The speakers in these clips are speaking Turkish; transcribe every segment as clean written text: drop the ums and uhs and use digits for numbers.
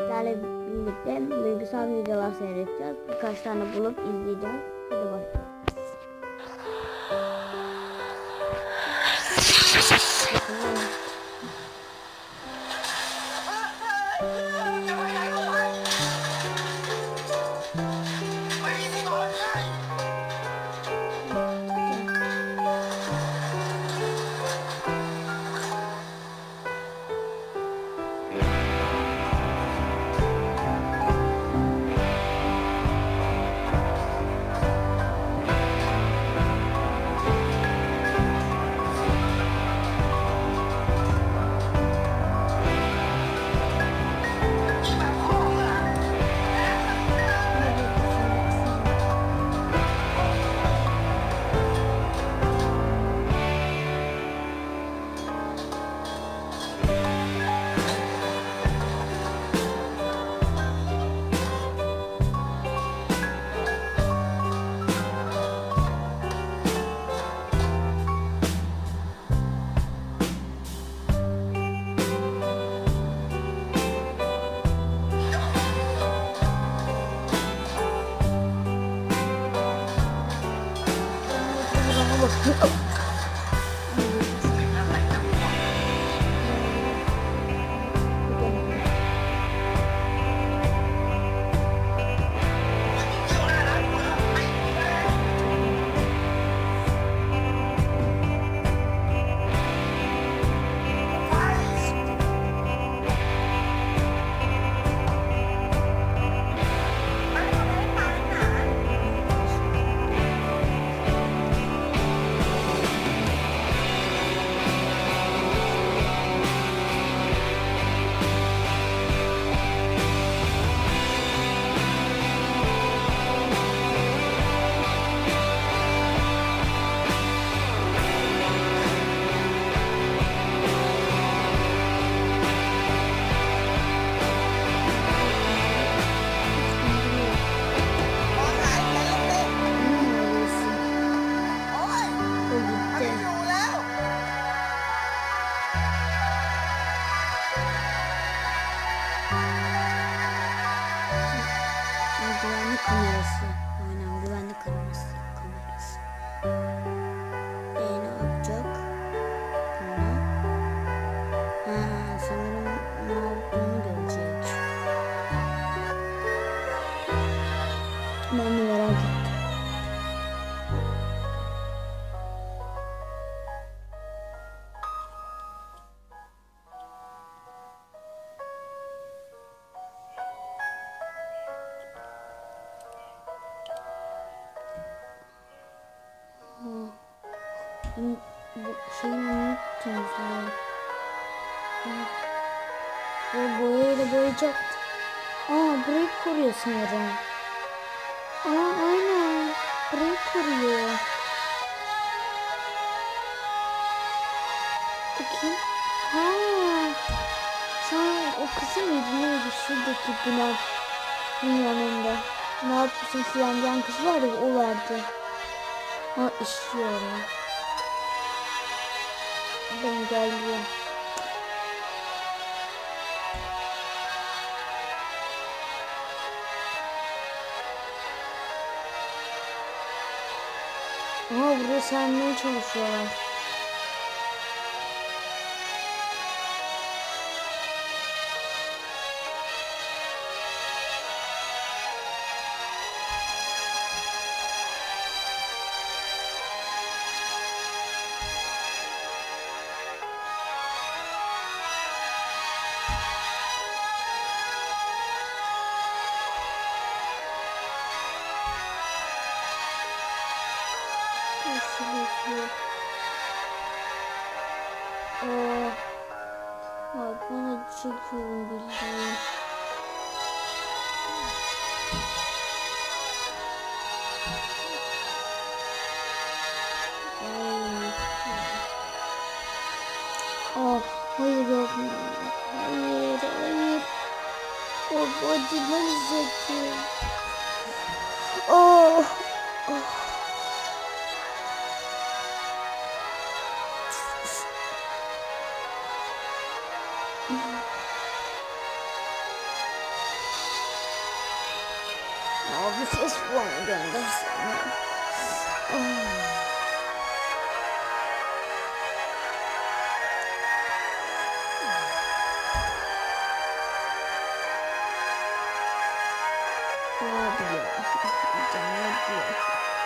sizlerle birlikte duygusal videolar seyredeceğiz. Birkaç tane bulup izleyeceğiz. Hadi başlayalım. Güvenlik kamerası. Aynen, güvenlik kamerası. Ne yapacak? Bunu. Sanırım ne yaptığını görecek. Ben de merak ettim. Bu şeyi unuttum falan. Bu boyayla boyayacaktı. Burayı koruyor sanırım. Aynen. Burayı koruyor. Bakayım. Sen o kızı mıydı neydi? Şuradaki binanın yanında. Ne yapıyorsun filan diyen kız var ya, o verdi. İşiyor. Ben geldim. Buraya sarmaya çalışıyorlar. Bana çekiyorum bildiğin. Hayır yok. Hayır. O acıdan çekiyor. bir ses falan göndersem ya. Abi ya. Canım acıyor.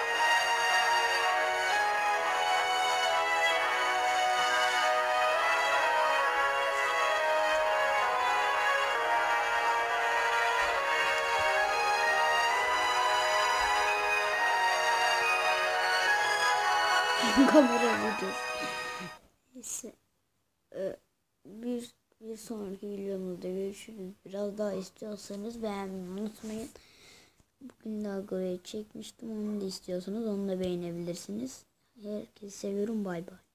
Kamera videosu. Neyse. Bir sonraki videomuzda görüşürüz. Biraz daha istiyorsanız beğenmeyi unutmayın. Bugün de Agora'yı çekmiştim. Onu da istiyorsanız onu da beğenebilirsiniz. Herkesi seviyorum. Bay bay.